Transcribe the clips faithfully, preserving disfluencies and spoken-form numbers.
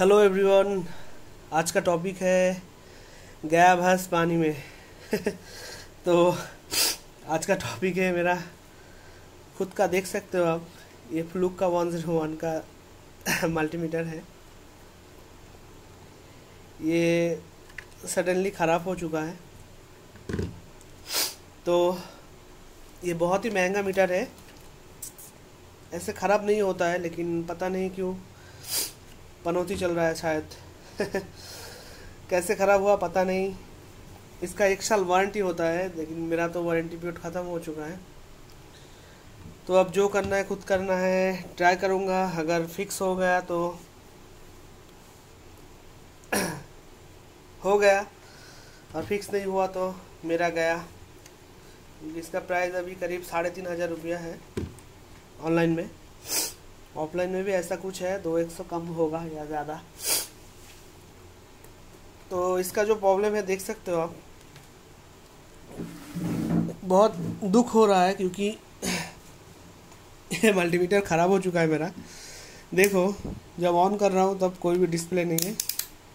Hello everyone. आज का topic है गया भैंस पानी में। तो आज का टॉपिक है मेरा खुद का, देख सकते हो आप। ये फ्लूक का वन ज़ीरो वन का मल्टीमीटर है। ये सडनली ख़राब हो चुका है। तो ये बहुत ही महंगा मीटर है। ऐसे ख़राब नहीं होता है, लेकिन पता नहीं क्यों पनौती चल रहा है शायद। कैसे ख़राब हुआ पता नहीं। इसका एक साल वारंटी होता है, लेकिन मेरा तो वारंटी पीरियड ख़त्म हो चुका है। तो अब जो करना है खुद करना है। ट्राई करूँगा, अगर फिक्स हो गया तो हो गया, और फिक्स नहीं हुआ तो मेरा गया। इसका प्राइस अभी करीब साढ़े तीन हज़ार रुपया है ऑनलाइन में। ऑफलाइन में भी ऐसा कुछ है, दो एक सौ कम होगा या ज़्यादा। तो इसका जो प्रॉब्लम है देख सकते हो आप। बहुत दुख हो रहा है क्योंकि ये मल्टीमीटर ख़राब हो चुका है मेरा। देखो, जब ऑन कर रहा हूँ तब कोई भी डिस्प्ले नहीं है।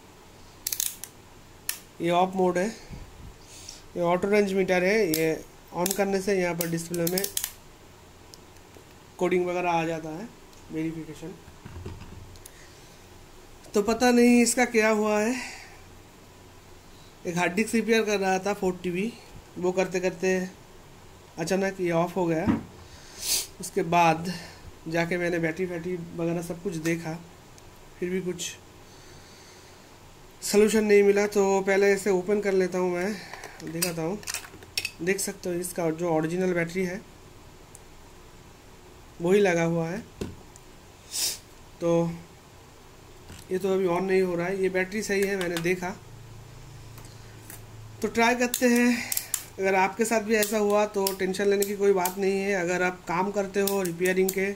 ये ऑफ मोड है। ये ऑटो रेंज मीटर है। ये ऑन करने से यहाँ पर डिस्प्ले में कोडिंग वगैरह आ जाता है, वेरिफिकेशन। तो पता नहीं इसका क्या हुआ है। एक हार्ड डिस्क रिपेयर कर रहा था फोर टी बी, वो करते करते अचानक ये ऑफ हो गया। उसके बाद जाके मैंने बैटरी वैटरी वगैरह सब कुछ देखा, फिर भी कुछ सलूशन नहीं मिला। तो पहले इसे ओपन कर लेता हूँ, मैं दिखाता हूँ। देख सकते हो इसका जो ओरिजिनल बैटरी है वही लगा हुआ है। तो ये तो अभी ऑन नहीं हो रहा है। ये बैटरी सही है, मैंने देखा। तो ट्राई करते हैं। अगर आपके साथ भी ऐसा हुआ तो टेंशन लेने की कोई बात नहीं है। अगर आप काम करते हो रिपेयरिंग के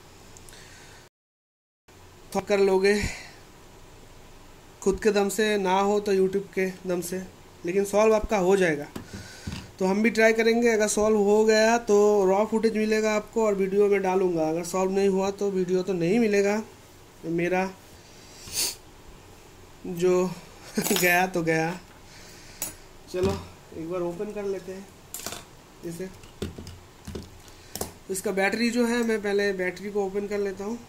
तो कर लोगे खुद के दम से, ना हो तो यूट्यूब के दम से, लेकिन सॉल्व आपका हो जाएगा। तो हम भी ट्राई करेंगे। अगर सॉल्व हो गया तो रॉ फुटेज मिलेगा आपको और वीडियो में डालूंगा। अगर सॉल्व नहीं हुआ तो वीडियो तो नहीं मिलेगा। मेरा जो गया तो गया। चलो एक बार ओपन कर लेते हैं इसे। इसका बैटरी जो है, मैं पहले बैटरी को ओपन कर लेता हूँ।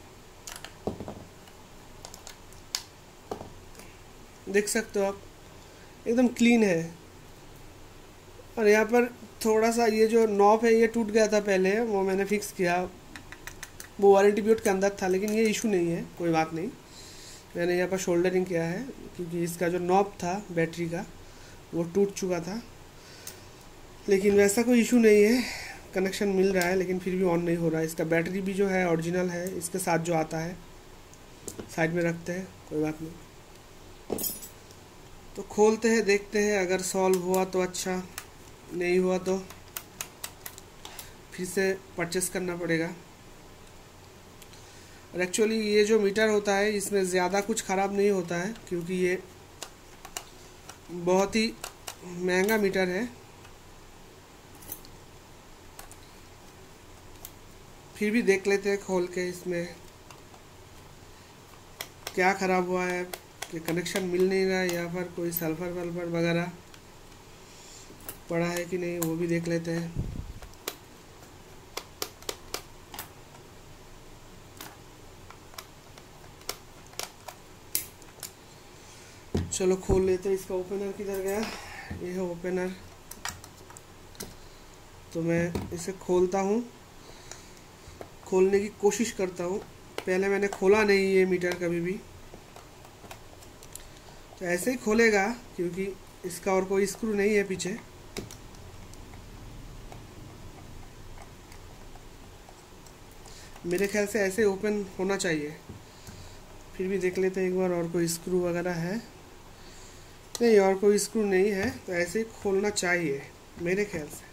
देख सकते हो आप, एकदम क्लीन है। और यहाँ पर थोड़ा सा ये जो नॉब है ये टूट गया था पहले, वो मैंने फिक्स किया। वो वारंटी पीरियड के अंदर था, लेकिन ये इशू नहीं है, कोई बात नहीं। मैंने यहाँ पर शोल्डरिंग किया है क्योंकि इसका जो नॉब था बैटरी का वो टूट चुका था। लेकिन वैसा कोई इशू नहीं है, कनेक्शन मिल रहा है, लेकिन फिर भी ऑन नहीं हो रहा है। इसका बैटरी भी जो है ओरिजिनल है, इसके साथ जो आता है। साइड में रखते हैं, कोई बात नहीं। तो खोलते हैं, देखते हैं। अगर सॉल्व हुआ तो अच्छा, नहीं हुआ तो फिर से परचेस करना पड़ेगा। और एक्चुअली ये जो मीटर होता है इसमें ज़्यादा कुछ ख़राब नहीं होता है, क्योंकि ये बहुत ही महंगा मीटर है। फिर भी देख लेते हैं खोल के इसमें क्या ख़राब हुआ है, कि कनेक्शन मिल नहीं रहा है या फिर कोई सल्फर वल्फर वगैरह पड़ा है कि नहीं, वो भी देख लेते हैं। चलो खोल लेते हैं। इसका ओपनर किधर गया? ये है ओपनर। तो मैं इसे खोलता हूँ, खोलने की कोशिश करता हूँ। पहले मैंने खोला नहीं ये मीटर कभी भी। तो ऐसे ही खोलेगा क्योंकि इसका और कोई स्क्रू नहीं है पीछे। मेरे ख्याल से ऐसे ओपन होना चाहिए। फिर भी देख लेते हैं एक बार, और कोई स्क्रू वगैरह है? नहीं, और कोई स्क्रू नहीं है। तो ऐसे ही खोलना चाहिए मेरे ख्याल से।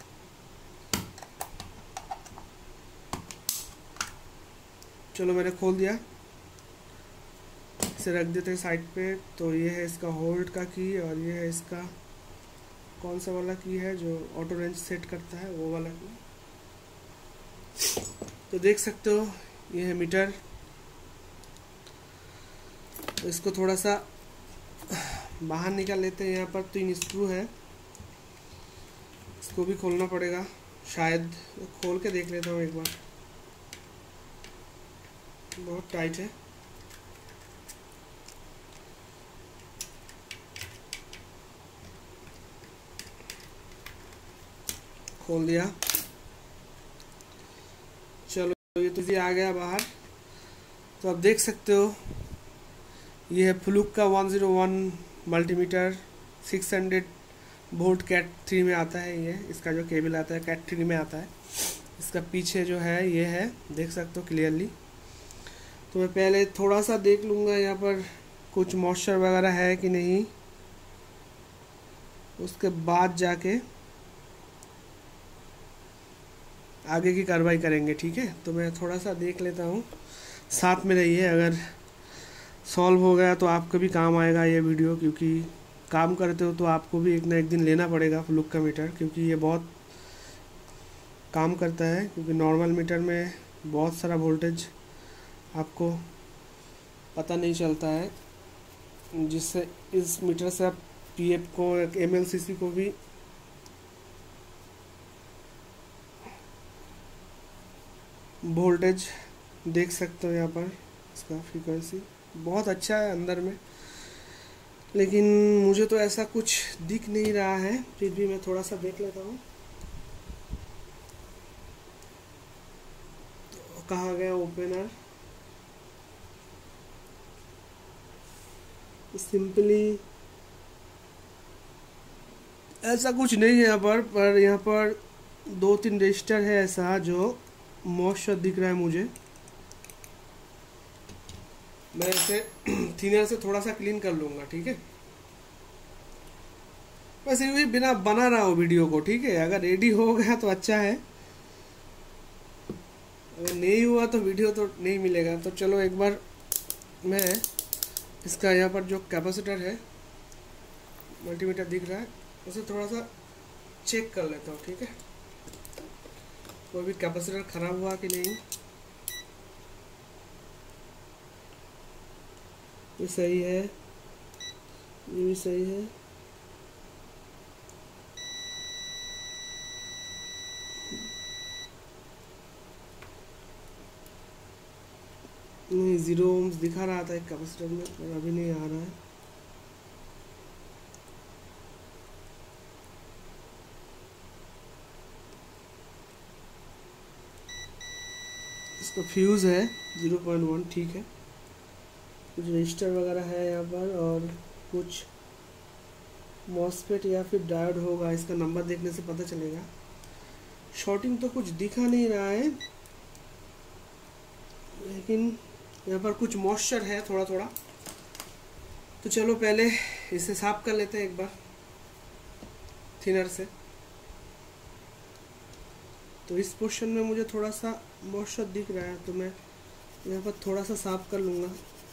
चलो मैंने खोल दिया। इसे रख देते हैं साइड पे। तो ये है इसका होल्ड का की, और ये है इसका कौन सा वाला की है जो ऑटो रेंज सेट करता है, वो वाला की। तो देख सकते हो ये है मीटर। तो इसको थोड़ा सा बाहर निकाल लेते हैं। यहाँ पर तीन स्क्रू है, इसको भी खोलना पड़ेगा शायद। खोल के देख लेता हूँ एक बार, बहुत टाइट है। खोल दिया। चलो ये तो ये आ गया बाहर। तो आप देख सकते हो ये है फ्लूक का one zero one multimeter, six hundred volt CAT three में आता है। ये इसका जो केबल आता है कैट थ्री में आता है। इसका पीछे जो है ये है, देख सकते हो क्लियरली। तो मैं पहले थोड़ा सा देख लूँगा यहाँ पर कुछ मॉइस्चर वगैरह है कि नहीं, उसके बाद जाके आगे की कार्रवाई करेंगे, ठीक है। तो मैं थोड़ा सा देख लेता हूँ, साथ में रहिए। अगर सॉल्व हो गया तो आपको भी काम आएगा ये वीडियो, क्योंकि काम करते हो तो आपको भी एक ना एक दिन लेना पड़ेगा फ्लूक का मीटर, क्योंकि ये बहुत काम करता है। क्योंकि नॉर्मल मीटर में बहुत सारा वोल्टेज आपको पता नहीं चलता है, जिससे इस मीटर से आप पीएफ को, एमएलसीसी को भी वोल्टेज देख सकते हो। यहाँ पर इसका फ्रीक्वेंसी बहुत अच्छा है अंदर में, लेकिन मुझे तो ऐसा कुछ दिख नहीं रहा है। फिर भी मैं थोड़ा सा देख लेता हूँ। तो कहाँ गया ओपनर? सिंपली ऐसा कुछ नहीं है यहाँ पर पर यहाँ पर दो तीन रजिस्टर है ऐसा जो मॉइस्चर दिख रहा है मुझे। मैं इसे थिनर से थोड़ा सा क्लीन कर लूँगा, ठीक है। वैसे भी बिना बना रहा हूँ वीडियो को, ठीक है। अगर रेडी हो गया तो अच्छा है, अगर नहीं हुआ तो वीडियो तो नहीं मिलेगा। तो चलो एक बार मैं इसका यहाँ पर जो कैपेसिटर है, मल्टीमीटर दिख रहा है, उसे थोड़ा सा चेक कर लेता हूँ, ठीक है। कोई भी कैपेसिटर खराब हुआ कि नहीं। ये सही है, ये भी सही है। नहीं, जीरो ओम्स दिखा रहा था एक कैपेसिटर में, पर अभी नहीं आ रहा है। इसका फ्यूज़ है ज़ीरो पॉइंट वन, ठीक है। कुछ रजिस्टर वगैरह है यहाँ पर, और कुछ मॉसफेट या फिर डायोड होगा, इसका नंबर देखने से पता चलेगा। शॉर्टिंग तो कुछ दिखा नहीं रहा है, लेकिन यहाँ पर कुछ मॉइस्चर है थोड़ा थोड़ा। तो चलो पहले इसे साफ कर लेते हैं एक बार थिनर से। तो इस पोर्शन में मुझे थोड़ा सा मॉइस्चर दिख रहा है, तो मैं यहाँ पर थोड़ा सा साफ कर लूँगा।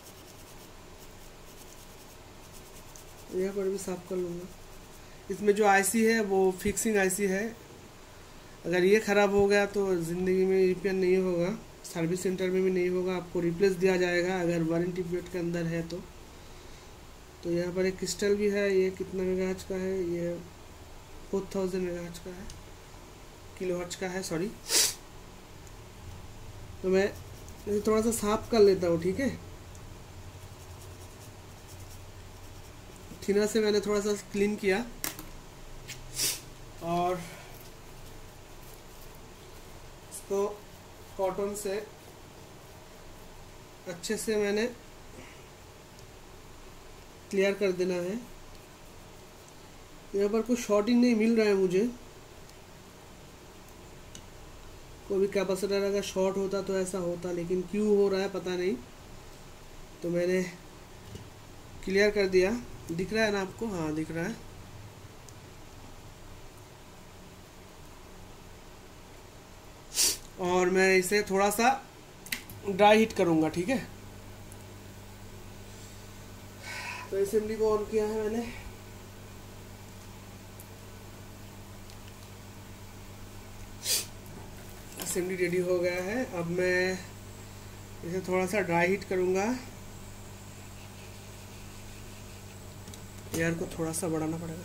यहाँ पर भी साफ कर लूँगा। इसमें जो आईसी है वो फिक्सिंग आईसी है। अगर ये ख़राब हो गया तो ज़िंदगी में रिपेयर नहीं होगा, सर्विस सेंटर में भी नहीं होगा, आपको रिप्लेस दिया जाएगा अगर वारंटी पीरियड के अंदर है तो। तो यहाँ पर एक क्रिस्टल भी है। ये कितना मेगाहर्ट्ज का है? ये फोर थाउजेंड मेगाहर्ट्ज का है, किलोहर्ट्ज का है, सॉरी। तो मैं इसे थोड़ा सा साफ कर लेता हूँ, ठीक है। थिनर से मैंने थोड़ा सा क्लीन किया, और इसको कॉटन से अच्छे से मैंने क्लियर कर देना है। यहाँ पर कुछ शॉर्टिंग नहीं मिल रहा है मुझे। कोई भी कैपेसिटर अगर शॉर्ट होता तो ऐसा होता, लेकिन क्यों हो रहा है पता नहीं। तो मैंने क्लियर कर दिया। दिख रहा है ना आपको? हाँ दिख रहा है। और मैं इसे थोड़ा सा ड्राई हीट करूंगा, ठीक है। तो असेंबली को ऑन किया है मैंने। असेंबली रेडी हो गया है। अब मैं इसे थोड़ा सा ड्राई हीट करूंगा। एयर को थोड़ा सा बढ़ाना पड़ेगा।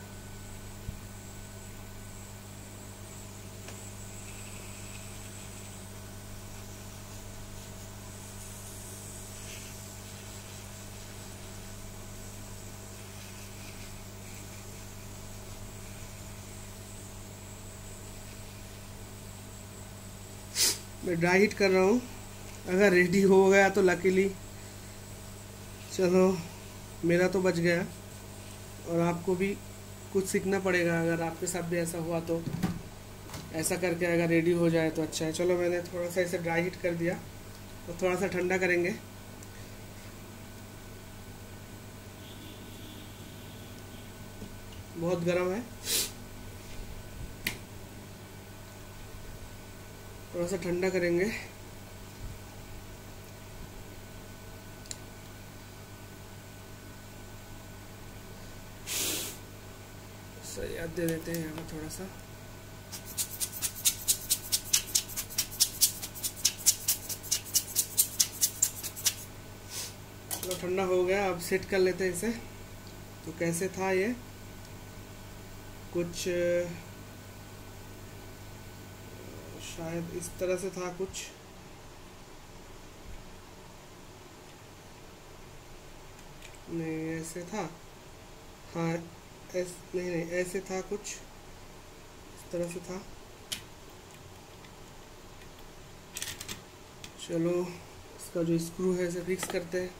मैं ड्राई हीट कर रहा हूँ। अगर रेडी हो गया तो लकीली चलो मेरा तो बच गया, और आपको भी कुछ सीखना पड़ेगा। अगर आपके साथ भी ऐसा हुआ तो ऐसा करके अगर रेडी हो जाए तो अच्छा है। चलो मैंने थोड़ा सा इसे ड्राई हीट कर दिया, तो थोड़ा सा ठंडा करेंगे। बहुत गर्म है, थोड़ा सा ठंडा करेंगे। याद दे देते हैं यहाँ पर थोड़ा सा। चलो ठंडा हो गया, अब सेट कर लेते हैं इसे। तो कैसे था ये, कुछ शायद इस तरह से था कुछ। नहीं ऐसे था, हाँ ऐस नहीं नहीं ऐसे था कुछ, इस तरह से था। चलो इसका जो स्क्रू है इसे फिक्स करते हैं।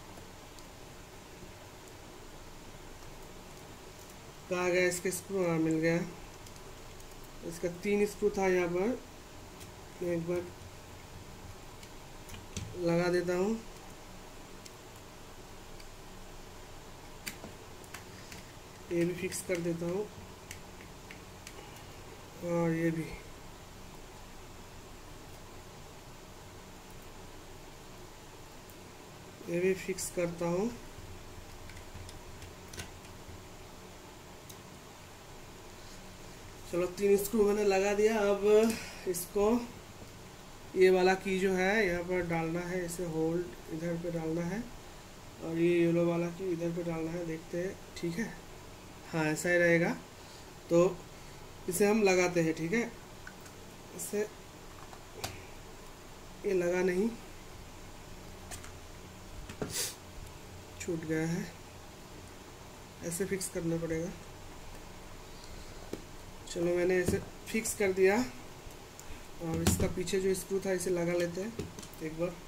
कहाँ गया इसका स्क्रू, हाँ मिल गया। इसका तीन स्क्रू था यहाँ पर, मैं एक बार लगा देता हूँ। ये भी फिक्स कर देता हूँ, और ये भी। ये भी फिक्स करता हूँ। चलो तीन स्क्रू मैंने लगा दिया। अब इसको ये वाला की जो है यहाँ पर डालना है, इसे होल्ड इधर पे डालना है, और ये येलो वाला की इधर पे डालना है। देखते हैं, ठीक है, हाँ ऐसा ही रहेगा। तो इसे हम लगाते हैं, ठीक है। इसे ये लगा नहीं, छूट गया है, ऐसे फिक्स करना पड़ेगा। चलो मैंने इसे फिक्स कर दिया, और इसका पीछे जो स्क्रू था इसे लगा लेते हैं एक बार।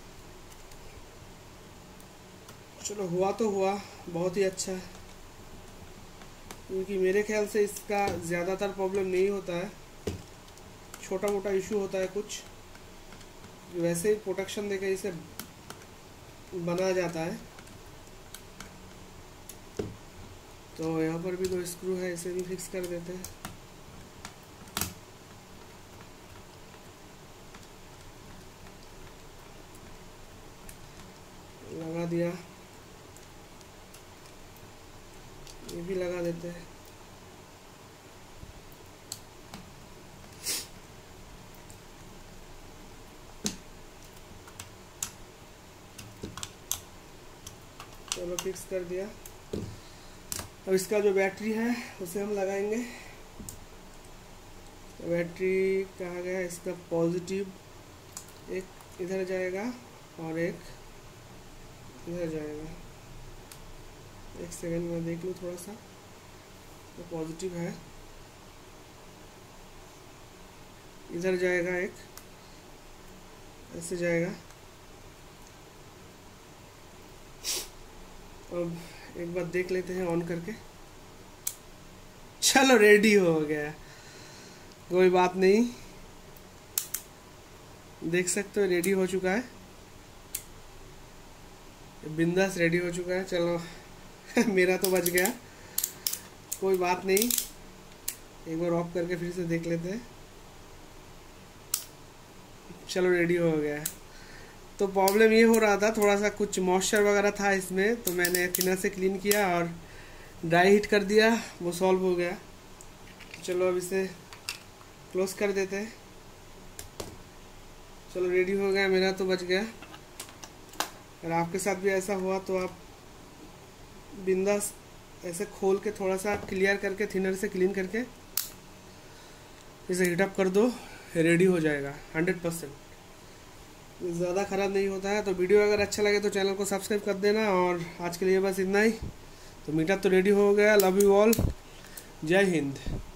चलो हुआ तो हुआ, बहुत ही अच्छा है, क्योंकि मेरे ख्याल से इसका ज़्यादातर प्रॉब्लम नहीं होता है, छोटा मोटा इशू होता है कुछ। वैसे ही प्रोटेक्शन देके इसे बना जाता है। तो यहाँ पर भी दो स्क्रू है, इसे भी फिक्स कर देते हैं। लगा दिया, ये भी लगा देते हैं। चलो फिक्स कर दिया। अब इसका जो बैटरी है उसे हम लगाएंगे। बैटरी कहाँ गया, इसका पॉजिटिव एक इधर जाएगा और एक इधर जाएगा। एक सेकंड में देख लूँ थोड़ा सा। तो पॉजिटिव है, इधर जाएगा, एक ऐसे जाएगा। अब एक बार देख लेते हैं ऑन करके। चलो रेडी हो गया, कोई बात नहीं, देख सकते हो रेडी हो चुका है, बिंदास रेडी हो चुका है। चलो मेरा तो बच गया, कोई बात नहीं। एक बार ऑफ करके फिर से देख लेते हैं। चलो रेडी हो गया है। तो प्रॉब्लम ये हो रहा था, थोड़ा सा कुछ मॉइस्चर वगैरह था इसमें, तो मैंने थिनर से क्लीन किया और ड्राई हीट कर दिया, वो सॉल्व हो गया। चलो अब इसे क्लोज कर देते हैं। चलो रेडी हो गया, मेरा तो बच गया। अगर आपके साथ भी ऐसा हुआ तो आप बिंदास ऐसे खोल के थोड़ा सा क्लियर करके थिनर से क्लीन करके इसे हीटअप कर दो, रेडी हो जाएगा हंड्रेड परसेंट। ज़्यादा ख़राब नहीं होता है। तो वीडियो अगर अच्छा लगे तो चैनल को सब्सक्राइब कर देना, और आज के लिए बस इतना ही। तो मीटअप तो रेडी हो गया। लव यू ऑल, जय हिंद।